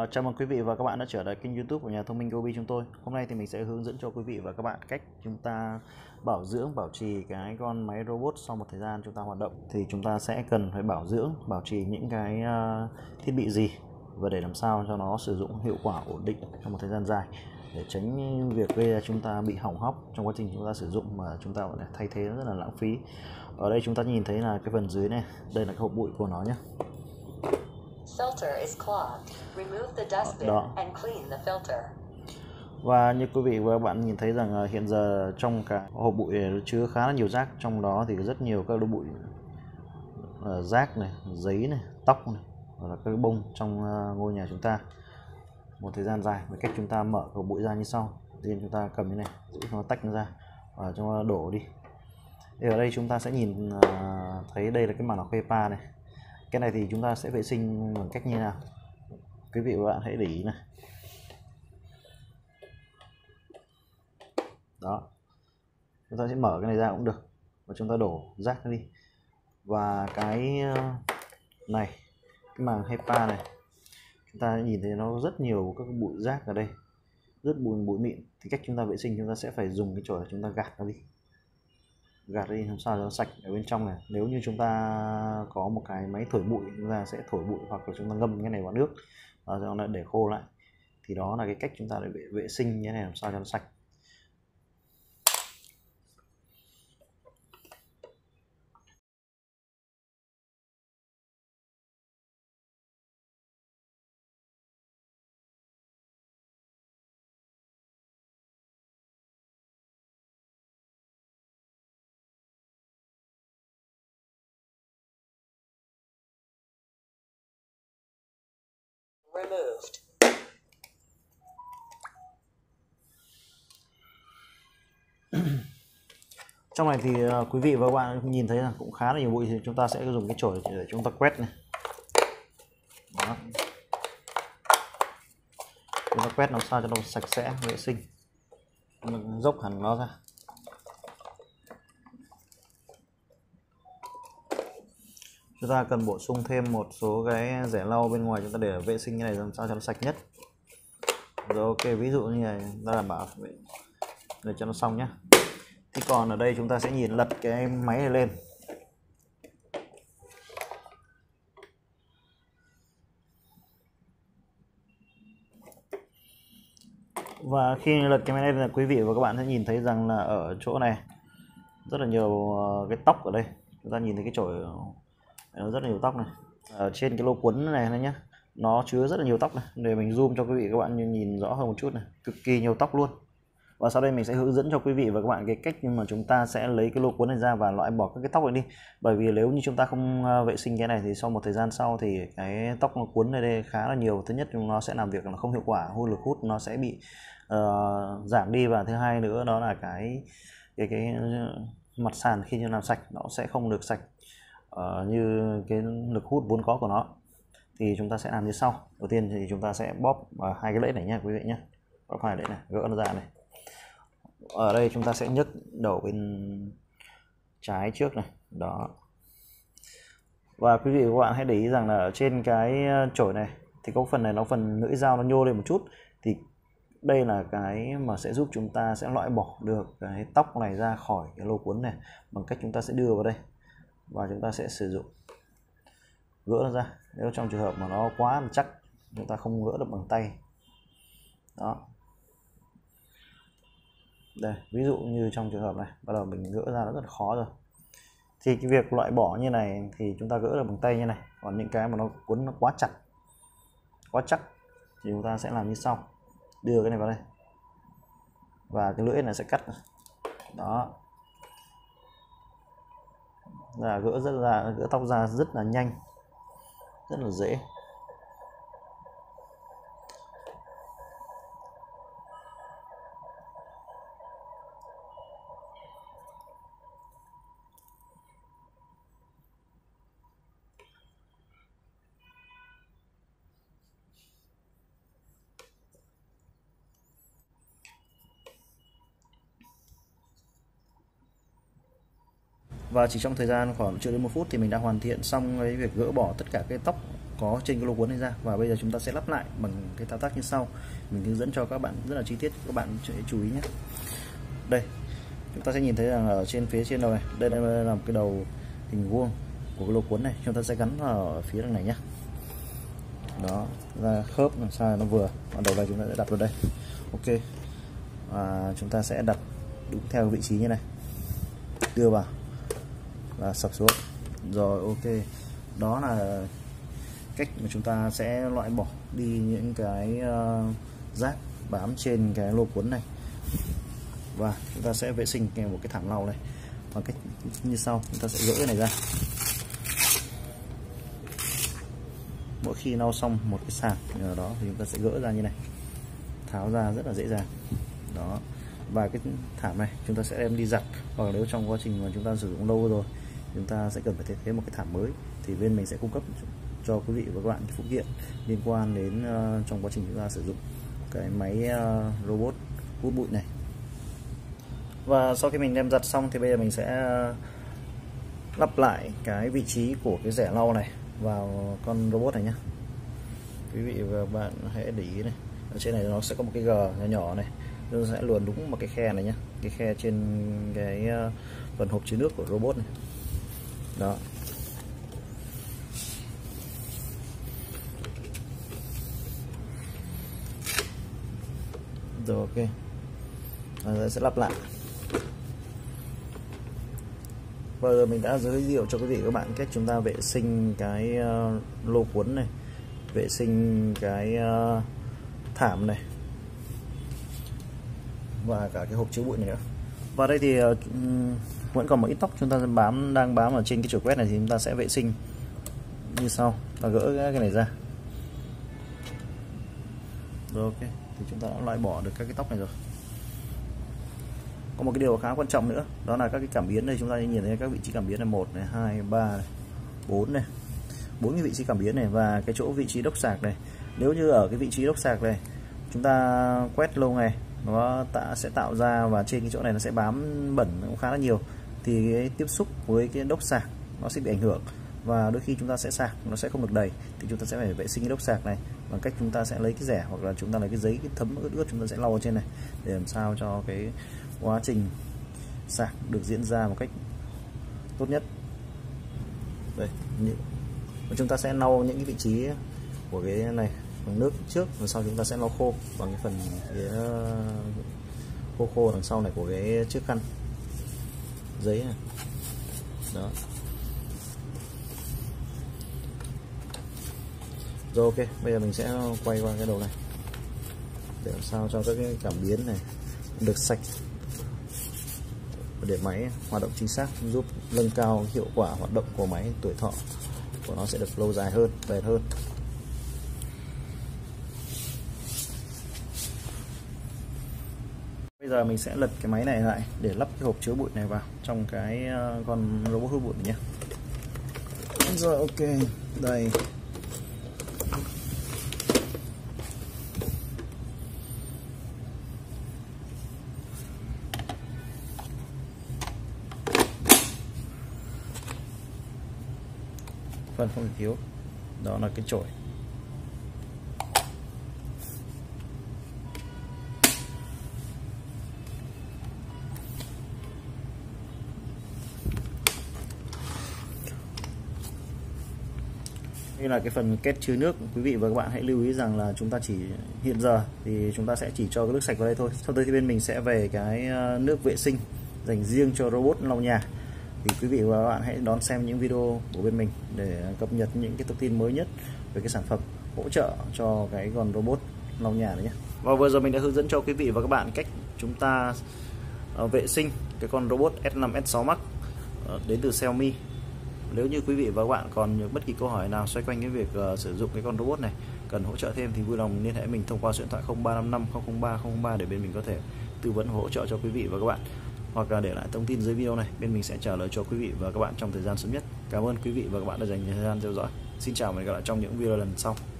Chào mừng quý vị và các bạn đã trở lại kênh YouTube của nhà thông minh Gobi chúng tôi. Hôm nay thì mình sẽ hướng dẫn cho quý vị và các bạn cách chúng ta bảo dưỡng, bảo trì cái con máy robot sau một thời gian chúng ta hoạt động. Thì chúng ta sẽ cần phải bảo dưỡng, bảo trì những cái thiết bị gì và để làm sao cho nó sử dụng hiệu quả ổn định trong một thời gian dài, để tránh việc gây ra chúng ta bị hỏng hóc trong quá trình chúng ta sử dụng mà chúng ta phải thay thế rất là lãng phí. Ở đây chúng ta nhìn thấy là cái phần dưới này, đây là cái hộp bụi của nó nhé. Filter is clogged. Remove the dustbin and clean the filter. Và như quý vị và các bạn nhìn thấy rằng hiện giờ trong cái hộp bụi này chứa khá là nhiều rác, trong đó thì rất nhiều các bụi rác này, giấy này, tóc này, hoặc là các bông trong ngôi nhà chúng ta. Một thời gian dài, với cách chúng ta mở hộp bụi ra như sau. Thì chúng ta cầm cái này, giữ nó tách nó ra và chúng ta đổ đi. Thì ở đây chúng ta sẽ nhìn thấy đây là cái màng lọc HEPA này. Cái này thì chúng ta sẽ vệ sinh bằng cách như nào? Quý vị và bạn hãy để ý này. Đó. Chúng ta sẽ mở cái này ra cũng được. Và chúng ta đổ rác đi. Và cái này, cái màng HEPA này, chúng ta nhìn thấy nó rất nhiều các bụi rác ở đây. Rất bụi mịn. Thì cách chúng ta vệ sinh, chúng ta sẽ phải dùng cái chổi chúng ta gạt nó đi. Gạt đi làm sao cho nó sạch ở bên trong này. Nếu như chúng ta có một cái máy thổi bụi, chúng ta sẽ thổi bụi, hoặc là chúng ta ngâm cái này vào nước và cho nó để khô lại. Thì đó là cái cách chúng ta để vệ sinh như này làm sao cho nó sạch. Removed. Trong này thì quý vị và các bạn nhìn thấy là cũng khá là nhiều bụi, thì chúng ta sẽ dùng cái chổi để chúng ta quét này. Đó. Chúng ta quét làm sao cho nó sạch sẽ, vệ sinh. Mình dốc hẳn nó ra. Chúng ta cần bổ sung thêm một số cái rẻ lau bên ngoài chúng ta để vệ sinh cái này làm sao cho nó sạch nhất. Rồi ok, ví dụ như này ta đảm bảo để cho nó xong nhé. Thì còn ở đây chúng ta sẽ nhìn lật cái máy này lên. Và khi lật cái máy này là quý vị và các bạn sẽ nhìn thấy rằng là ở chỗ này rất là nhiều cái tóc ở đây. Chúng ta nhìn thấy cái chổi nó rất là nhiều tóc này. Ở trên cái lô cuốn này nhé, nó chứa rất là nhiều tóc này. Để mình zoom cho quý vị và các bạn nhìn rõ hơn một chút này, cực kỳ nhiều tóc luôn. Và sau đây mình sẽ hướng dẫn cho quý vị và các bạn cái cách nhưng mà chúng ta sẽ lấy cái lô cuốn này ra và loại bỏ các cái tóc này đi. Bởi vì nếu như chúng ta không vệ sinh cái này thì sau một thời gian sau thì cái tóc nó cuốn này đây khá là nhiều. Thứ nhất nó sẽ làm việc nó không hiệu quả, lực hút nó sẽ bị giảm đi, và thứ hai nữa đó là cái mặt sàn khi làm sạch nó sẽ không được sạch như cái lực hút vốn có của nó. Thì chúng ta sẽ làm như sau. Đầu tiên thì chúng ta sẽ bóp hai cái lẫy này nha quý vị nhé. Bóp hai lẫy này, gỡ nó ra này. Ở đây chúng ta sẽ nhấc đầu bên trái trước này. Đó. Và quý vị và các bạn hãy để ý rằng là ở trên cái chổi này thì có phần này nó phần lưỡi dao nó nhô lên một chút. Thì đây là cái mà sẽ giúp chúng ta sẽ loại bỏ được cái tóc này ra khỏi cái lô cuốn này, bằng cách chúng ta sẽ đưa vào đây và chúng ta sẽ sử dụng gỡ nó ra. Nếu trong trường hợp mà nó quá chắc chúng ta không gỡ được bằng tay. Đó. Đây, ví dụ như trong trường hợp này bắt đầu mình gỡ ra nó rất là khó rồi. Thì cái việc loại bỏ như này thì chúng ta gỡ được bằng tay như này. Còn những cái mà nó cuốn nó quá chặt, quá chắc thì chúng ta sẽ làm như sau. Đưa cái này vào đây và cái lưỡi này sẽ cắt. Đó. Là gỡ tóc ra rất là nhanh, rất là dễ. Và chỉ trong thời gian khoảng chưa đến 1 phút thì mình đã hoàn thiện xong cái việc gỡ bỏ tất cả cái tóc có trên cái lô cuốn này ra. Và bây giờ chúng ta sẽ lắp lại bằng cái thao tác như sau. Mình hướng dẫn cho các bạn rất là chi tiết, các bạn chú ý nhé. Đây, chúng ta sẽ nhìn thấy rằng ở trên phía trên đầu này, đây là một cái đầu hình vuông của cái lô cuốn này, chúng ta sẽ gắn ở phía đằng này nhé. Đó, ra khớp làm sao nó vừa. Ở đầu này chúng ta sẽ đặt vào đây. Ok. Và chúng ta sẽ đặt đúng theo vị trí như này, đưa vào và sập xuống. Rồi, ok. Đó là cách mà chúng ta sẽ loại bỏ đi những cái rác bám trên cái lô cuốn này. Và chúng ta sẽ vệ sinh một cái thảm lau này bằng cách như sau. Chúng ta sẽ gỡ cái này ra. Mỗi khi lau xong một cái sàn ở đó thì chúng ta sẽ gỡ ra như này, tháo ra rất là dễ dàng. Đó. Và cái thảm này chúng ta sẽ đem đi giặt, hoặc nếu trong quá trình mà chúng ta sử dụng lâu rồi chúng ta sẽ cần phải thay thế một cái thảm mới, thì bên mình sẽ cung cấp cho quý vị và các bạn cái phụ kiện liên quan đến trong quá trình chúng ta sử dụng cái máy robot hút bụi này. Và sau khi mình đem giặt xong thì bây giờ mình sẽ lắp lại cái vị trí của cái rẻ lau này vào con robot này nhé. Quý vị và bạn hãy để ý này, ở trên này nó sẽ có một cái g nhỏ nhỏ này, nó sẽ luồn đúng vào cái khe này nhé, cái khe trên cái phần hộp chứa nước của robot này. Đó. Rồi, ok. Sẽ lắp lại. Bây giờ mình đã giới thiệu cho quý vị và các bạn cách chúng ta vệ sinh cái lô cuốn này, vệ sinh cái thảm này và cả cái hộp chứa bụi này nữa. Và đây thì vẫn còn một ít tóc chúng ta đang bám ở trên cái chổi quét này, thì chúng ta sẽ vệ sinh như sau. Ta gỡ cái này ra. Rồi, ok. Thì chúng ta đã loại bỏ được các cái tóc này rồi. Có một cái điều khá quan trọng nữa, đó là các cái cảm biến đây. Chúng ta nhìn thấy các vị trí cảm biến này, 1 này, 2, 3 này, 4 này, 4 cái vị trí cảm biến này. Và cái chỗ vị trí đốc sạc này, nếu như ở cái vị trí đốc sạc này chúng ta quét lâu ngày, nó sẽ tạo ra, và trên cái chỗ này nó sẽ bám bẩn cũng khá là nhiều, thì cái tiếp xúc với cái đốc sạc nó sẽ bị ảnh hưởng, và đôi khi chúng ta sẽ sạc nó sẽ không được đầy. Thì chúng ta sẽ phải vệ sinh cái đốc sạc này bằng cách chúng ta sẽ lấy cái rẻ, hoặc là chúng ta lấy cái giấy cái thấm ướt chúng ta sẽ lau ở trên này, để làm sao cho cái quá trình sạc được diễn ra một cách tốt nhất. Đây, chúng ta sẽ lau những cái vị trí của cái này bằng nước trước, và sau chúng ta sẽ lau khô bằng cái phần cái khô đằng sau này của cái chiếc khăn giấy này. Đó. Rồi, ok. Bây giờ mình sẽ quay qua cái đầu này để làm sao cho các cái cảm biến này được sạch, để máy hoạt động chính xác, giúp nâng cao hiệu quả hoạt động của máy, tuổi thọ của nó sẽ được lâu dài hơn, bền hơn. Bây giờ mình sẽ lật cái máy này lại để lắp cái hộp chứa bụi này vào trong cái con robot hút bụi này nhé. Rồi, ok. Đây. Phần không thể thiếu đó là cái chổi. Đây là cái phần két chứa nước. Quý vị và các bạn hãy lưu ý rằng là chúng ta chỉ hiện giờ thì chúng ta sẽ chỉ cho cái nước sạch vào đây thôi. Sau đây thì bên mình sẽ về cái nước vệ sinh dành riêng cho robot lau nhà. Thì quý vị và các bạn hãy đón xem những video của bên mình để cập nhật những cái thông tin mới nhất về cái sản phẩm hỗ trợ cho cái con robot lau nhà này nhé. Và vừa giờ mình đã hướng dẫn cho quý vị và các bạn cách chúng ta vệ sinh cái con robot S5 S6 Max đến từ Xiaomi. Nếu như quý vị và các bạn còn bất kỳ câu hỏi nào xoay quanh cái việc sử dụng cái con robot này, cần hỗ trợ thêm thì vui lòng liên hệ mình thông qua số điện thoại 0355 003 003 để bên mình có thể tư vấn hỗ trợ cho quý vị và các bạn, hoặc là để lại thông tin dưới video này, bên mình sẽ trả lời cho quý vị và các bạn trong thời gian sớm nhất. Cảm ơn quý vị và các bạn đã dành thời gian theo dõi. Xin chào và hẹn gặp lại trong những video lần sau.